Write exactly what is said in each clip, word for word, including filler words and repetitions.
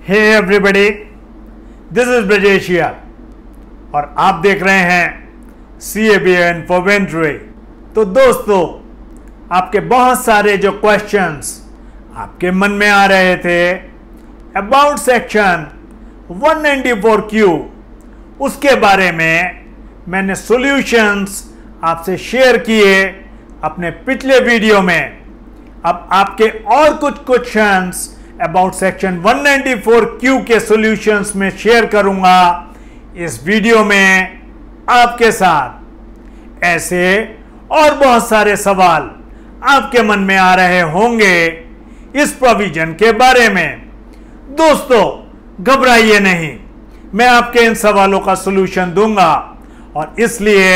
Hey everybody, this is Brajesh यार और आप देख रहे हैं सी ए बी एन इन्फोवेंट्री। तो दोस्तों, आपके बहुत सारे जो क्वेश्चंस आपके मन में आ रहे थे about section one ninety four Q, उसके बारे में मैंने सॉल्यूशंस आपसे शेयर किए अपने पिछले वीडियो में। अब आपके और कुछ questions about section one ninety four Q के सॉल्यूशंस में शेयर करूंगा इस वीडियो में आपके साथ। ऐसे और बहुत सारे सवाल आपके मन में आ रहे होंगे इस प्रोविजन के बारे में। दोस्तों, घबराइए नहीं, मैं आपके इन सवालों का सॉल्यूशन दूंगा और इसलिए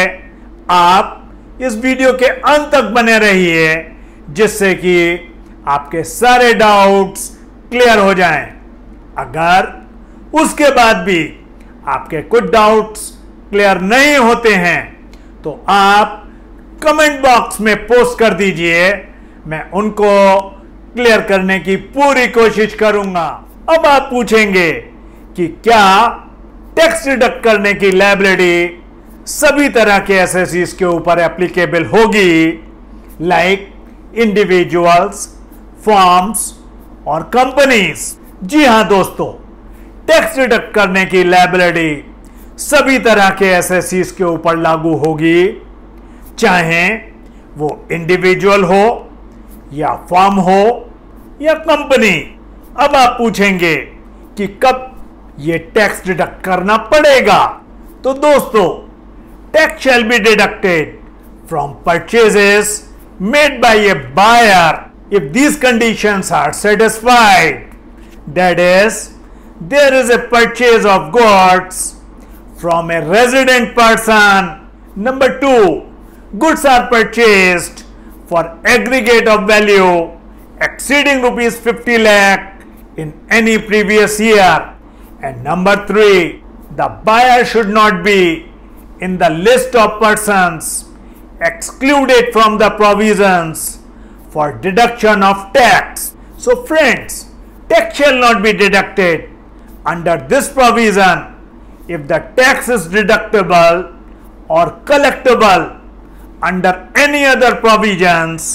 आप इस वीडियो के अंत तक बने रहिए जिससे कि आपके सारे डाउट्स क्लियर हो जाएं। अगर उसके बाद भी आपके कुछ डाउट्स क्लियर नहीं होते हैं तो आप कमेंट बॉक्स में पोस्ट कर दीजिए, मैं उनको क्लियर करने की पूरी कोशिश करूंगा। अब आप पूछेंगे कि क्या टैक्स डिडक्ट करने की लायबिलिटी सभी तरह के एसएससीज के ऊपर एप्लीकेबल होगी, लाइक इंडिविजुअल्स, फर्म्स और कंपनीज। जी हां दोस्तों, टैक्स डिडक्ट करने की लायबिलिटी सभी तरह के एसएससीज के ऊपर लागू होगी, चाहे वो इंडिविजुअल हो या फर्म हो या कंपनी। अब आप पूछेंगे कि कब ये टैक्स डिडक्ट करना पड़ेगा। तो दोस्तों, tax shall be deducted from purchases made by a buyer if these conditions are satisfied. That is, there is a purchase of goods from a resident person. Number two, goods are purchased for aggregate of value exceeding rupees fifty lakh in any previous year. And number three, the buyer should not be in the list of persons excluded from the provisions for deduction of tax. So friends, tax shall not be deducted under this provision if the tax is deductible or collectible under any other provisions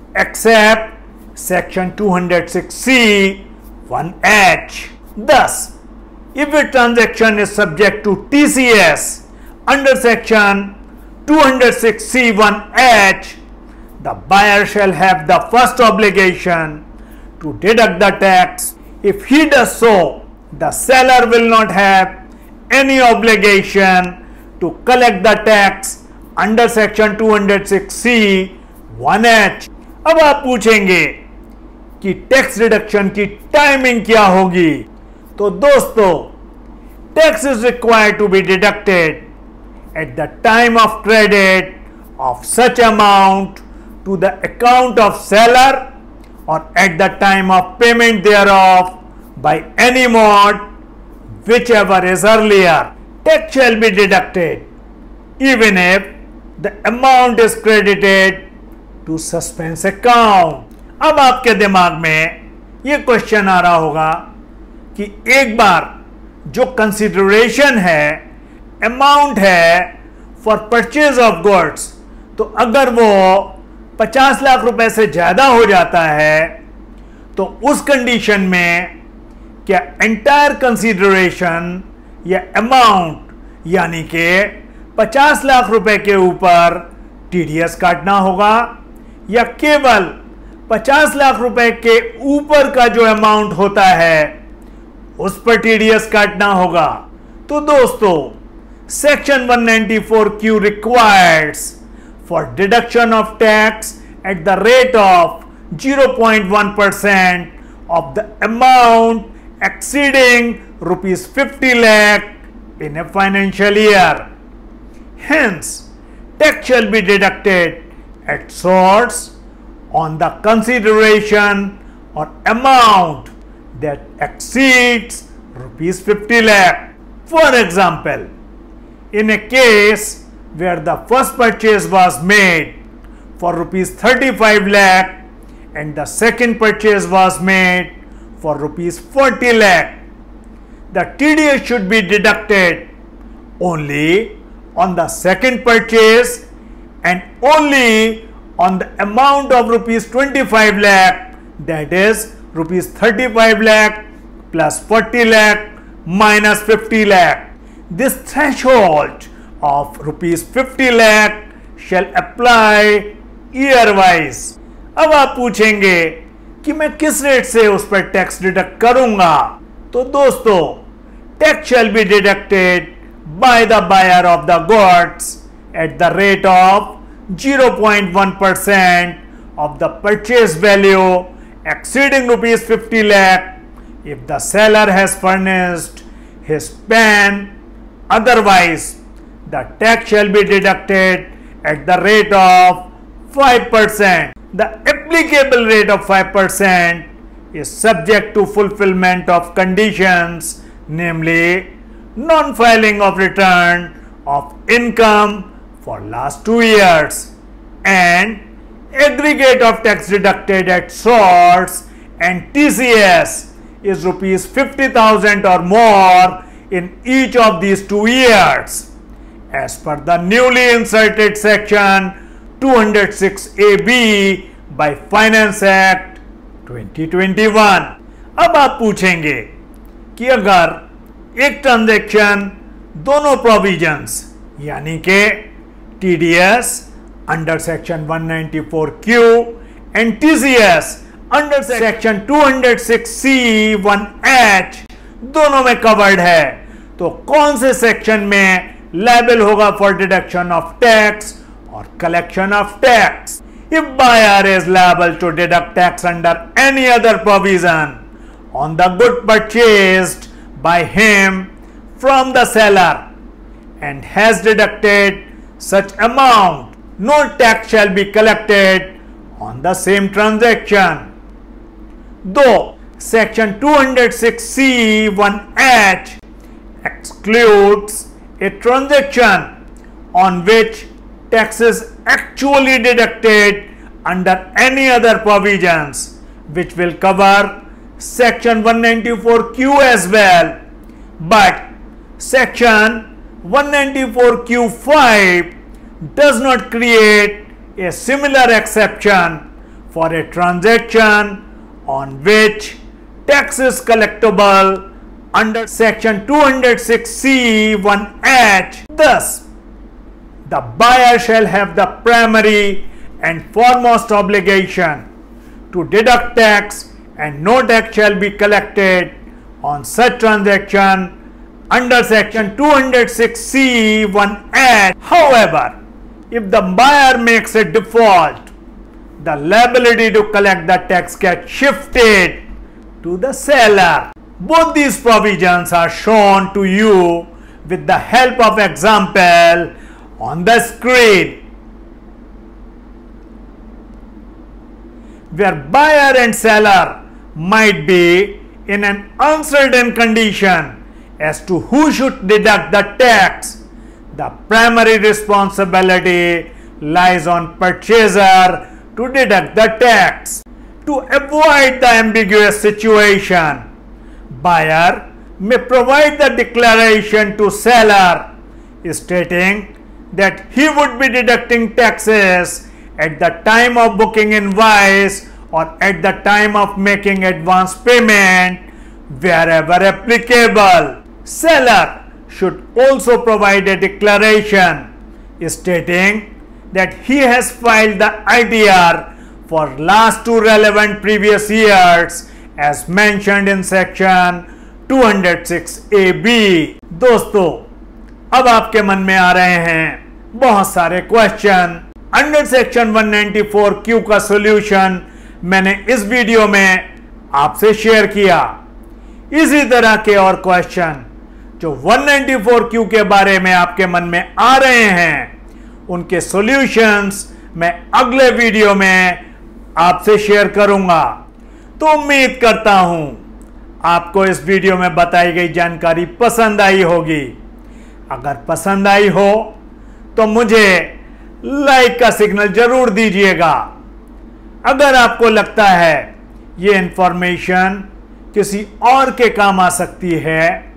except section two oh six C one H. Thus, if a transaction is subject to T C S under section two oh six C one H, the buyer shall have the first obligation to deduct the tax. If he does so, the seller will not have any obligation to collect the tax under section two oh six C one H. अब आप पूछेंगे कि tax deduction की timing क्या होगी। तो दोस्तों, tax is required to be deducted at the time of credit of such amount to the account of seller or at the time of payment thereof by any mode, whichever is earlier. Tax shall be deducted even if the amount is credited to suspense account. अब आपके दिमाग में ये question आ रहा होगा कि एक बार जो कंसिडरेशन है, अमाउंट है फॉर परचेज ऑफ गुड्स, तो अगर वो पचास लाख रुपए से ज्यादा हो जाता है तो उस कंडीशन में क्या एंटायर कंसिडरेशन या अमाउंट यानी कि पचास लाख रुपए के ऊपर टीडीएस काटना होगा या केवल पचास लाख रुपए के ऊपर का जो अमाउंट होता है उस पर टीडीएस काटना होगा। तो दोस्तों, Section one ninety four Q requires for deduction of tax at the rate of zero point one percent of the amount exceeding rupees fifty lakh in a financial year. Hence, tax shall be deducted at source on the consideration or amount that exceeds rupees fifty lakh. For example, in a case where the first purchase was made for rupees thirty-five lakh and the second purchase was made for rupees forty lakh, the T D S should be deducted only on the second purchase and only on the amount of rupees twenty-five lakh, that is rupees thirty-five lakh plus forty lakh minus fifty lakh. This threshold of rupees fifty lakh shall apply year wise. अब आप पूछेंगे कि मैं किस rate से उस पर tax deduct करूंगा, तो दोस्तों tax shall be deducted by the buyer of the goods at the rate of zero point one percent of the purchase value exceeding rupees fifty lakh if the seller has furnished his P A N. Otherwise, the tax shall be deducted at the rate of five percent. The applicable rate of five percent is subject to fulfillment of conditions, namely non-filing of return of income for last two years and aggregate of tax deducted at source and T C S is rupees fifty thousand or more in each of these two years as per the newly inserted section two oh six A B by Finance Act twenty twenty-one. अब आप पूछेंगे कि अगर एक transaction दोनों provisions यानी के T D S under section one ninety-four Q and T C S under section two oh six C one H दोनों में कवर्ड है, तो कौन से सेक्शन में लायबल होगा फॉर डिडक्शन ऑफ टैक्स और collection of tax? If buyer is liable to deduct tax under any other provision on the good purchased by him from the seller and has deducted such amount, no tax shall be collected on the same transaction. Though section two oh six C one H excludes a transaction on which tax is actually deducted under any other provisions, which will cover section one ninety-four Q as well, but section one ninety-four Q five does not create a similar exception for a transaction on which tax is collectible under section two oh six C one H. Thus, the buyer shall have the primary and foremost obligation to deduct tax, and no tax shall be collected on such transaction under section two oh six C one H. However, if the buyer makes a default, the liability to collect the tax gets shifted to the seller. Both these provisions are shown to you with the help of example on the screen, where buyer and seller might be in an uncertain condition as to who should deduct the tax. The primary responsibility lies on purchaser to deduct the tax. To avoid the ambiguous situation, buyer may provide the declaration to seller stating that he would be deducting taxes at the time of booking invoice or at the time of making advance payment wherever applicable. Seller should also provide a declaration stating that he has filed the I T R for last two relevant previous years as mentioned in section two oh six A B. दोस्तों, अब आपके मन में आ रहे हैं बहुत सारे क्वेश्चन। Under section one ninety-four Q का सॉल्यूशन मैंने इस वीडियो में आपसे शेयर किया। इसी तरह के और क्वेश्चन जो one ninety-four Q के बारे में आपके मन में आ रहे हैं, उनके सॉल्यूशंस मैं अगले वीडियो में आपसे शेयर करूंगा। तो उम्मीद करता हूं आपको इस वीडियो में बताई गई जानकारी पसंद आई होगी। अगर पसंद आई हो तो मुझे लाइक का सिग्नल जरूर दीजिएगा। अगर आपको लगता है ये इंफॉर्मेशन किसी और के काम आ सकती है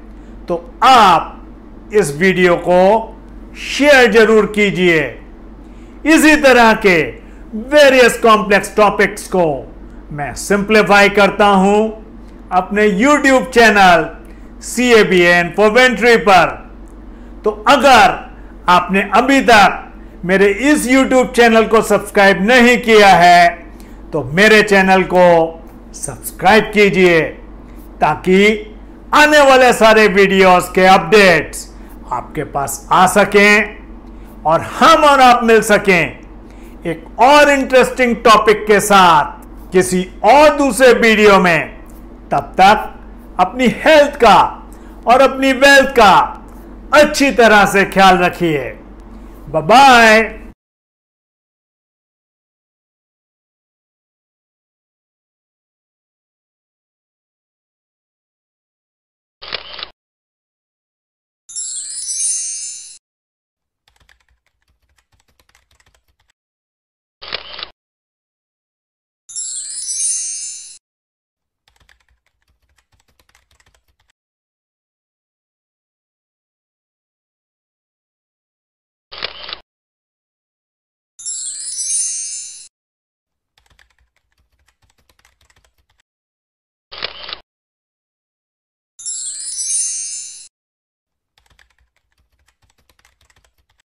तो आप इस वीडियो को शेयर जरूर कीजिए। इसी तरह के वेरियस कॉम्प्लेक्स टॉपिक्स को मैं सिंप्लीफाई करता हूं अपने YouTube channel C A B A Infoventory पर। तो अगर आपने अभी तक मेरे इस यूट्यूब चैनल को सब्सक्राइब नहीं किया है तो मेरे चैनल को सब्सक्राइब कीजिए, ताकि आने वाले सारे वीडियोस के अपडेट्स आपके पास आ सकें और हम और आप मिल सकें एक और इंटरेस्टिंग टॉपिक के साथ किसी और दूसरे वीडियो में। तब तक अपनी हेल्थ का और अपनी वेल्थ का अच्छी तरह से ख्याल रखिए। Bye bye.